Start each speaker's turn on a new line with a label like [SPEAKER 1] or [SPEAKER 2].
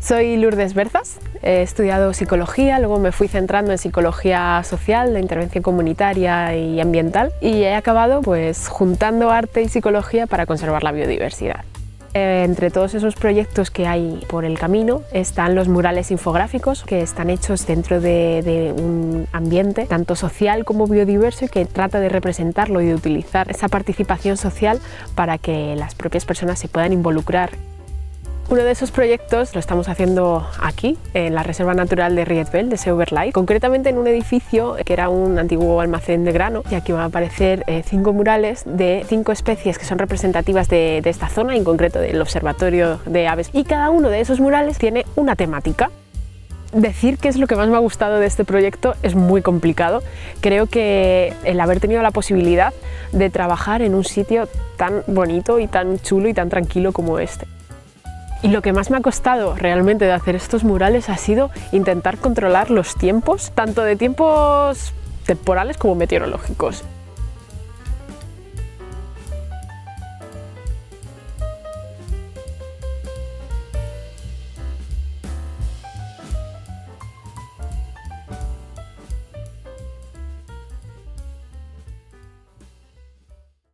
[SPEAKER 1] Soy Lourdes Berzas, he estudiado psicología, luego me fui centrando en psicología social, de intervención comunitaria y ambiental y he acabado pues juntando arte y psicología para conservar la biodiversidad. Entre todos esos proyectos que hay por el camino están los murales infográficos que están hechos dentro de un ambiente tanto social como biodiverso y que trata de representarlo y de utilizar esa participación social para que las propias personas se puedan involucrar. Uno de esos proyectos lo estamos haciendo aquí, en la Reserva Natural de Rietbel, de Seuberlei, concretamente en un edificio que era un antiguo almacén de grano, y aquí van a aparecer 5 murales de 5 especies que son representativas de esta zona, en concreto del Observatorio de Aves, y cada uno de esos murales tiene una temática. Decir qué es lo que más me ha gustado de este proyecto es muy complicado. Creo que el haber tenido la posibilidad de trabajar en un sitio tan bonito y tan chulo y tan tranquilo como este. Y lo que más me ha costado realmente de hacer estos murales ha sido intentar controlar los tiempos, tanto de tiempos temporales como meteorológicos.